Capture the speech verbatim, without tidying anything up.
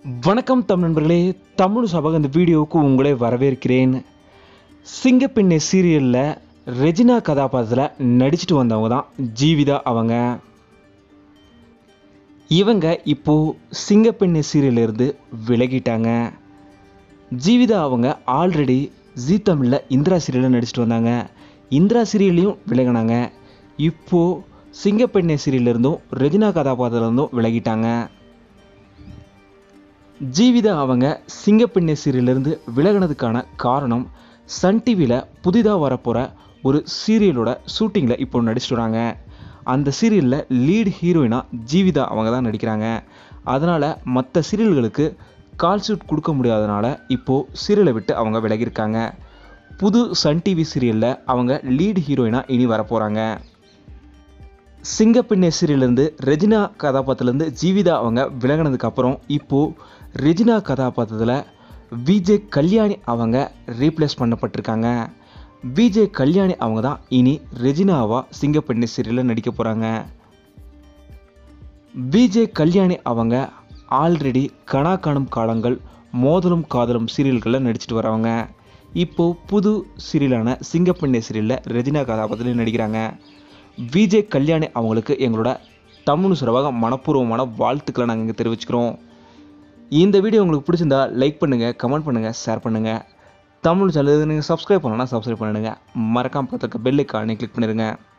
வணக்கம் தமிழ் நண்பர்களே, தமிழ் சபக இந்த வீடியோவுக்கு உங்களை வரவேற்கிறேன். சிங்கப்பெண்ணே சீரியலில் ரெஜினா கதாபாத்திரத்தில் நடிச்சிட்டு வந்தவங்க தான் ஜீவிதா. அவங்க இவங்க இப்போது சிங்கப்பெண்ணே சீரியலிருந்து விலகிட்டாங்க. ஜீவிதா அவங்க ஆல்ரெடி ஜீ தமிழில் இந்திரா சீரியலில் நடிச்சிட்டு வந்தாங்க. இந்திரா சீரியல்லையும் விலகினாங்க. இப்போது சிங்கப்பெண்ணே சீரியலிருந்தும் ரெஜினா கதாபாத்திரத்திலிருந்தும் விலகிட்டாங்க. ஜீவிதா அவங்க சிங்கப்பெண்ணே சீரியலிருந்து விலகினதுக்கான காரணம், சன் டிவியில் புதிதாக வரப்போகிற ஒரு சீரியலோட ஷூட்டிங்கில் இப்போ நடிச்சிட்டு வராங்க. அந்த சீரியலில் லீட் ஹீரோயினாக ஜீவிதா அவங்க தான் நடிக்கிறாங்க. அதனால் மற்ற சீரியல்களுக்கு கால் ஷூட் கொடுக்க முடியாதனால இப்போது சீரியலை விட்டு அவங்க விலகியிருக்காங்க. புது சன் டிவி சீரியலில் அவங்க லீட் ஹீரோயினாக இனி வரப்போகிறாங்க. சிங்கப்பெண்ணே சீரியலேருந்து ரெஜினா கதாபாத்திரத்துலேருந்து ஜீவிதா அவங்க விலகினதுக்கப்புறம் இப்போது ரெஜினா கதாபாத்திரத்தில் விஜே கல்யாணி அவங்க ரீப்ளேஸ் பண்ணப்பட்டிருக்காங்க. விஜே கல்யாணி அவங்க தான் இனி ரெஜினாவா சிங்கப்பெண்ணே சீரியலில் நடிக்க போகிறாங்க. விஜே கல்யாணி அவங்க ஆல்ரெடி கனா காணும் காலங்கள், மோதலும் காதலும் சீரியல்களில் நடிச்சிட்டு வரவங்க. இப்போது புது சீரியலான சிங்கப்பெண்ணே சீரியலில் ரெஜினா கதாபாத்திரத்தில் நடிக்கிறாங்க. விஜே கல்யாணி அவங்களுக்கு எங்களோட தமிழ் சார்பாக மனப்பூர்வமான வாழ்த்துக்களை நாங்கள் இங்கே தெரிவிச்சுக்கிறோம். இந்த வீடியோ உங்களுக்கு பிடிச்சிருந்தா லைக் பண்ணுங்கள், கமெண்ட் பண்ணுங்கள், ஷேர் பண்ணுங்கள். தமிழ் சேனலுக்கு நீங்கள் சப்ஸ்கிரைப் பண்ணலன்னா சப்ஸ்கிரைப் பண்ணிடுங்க. மறக்காம பக்கத்தில் பெல் ஐக்கானை கிளிக் பண்ணிடுங்க.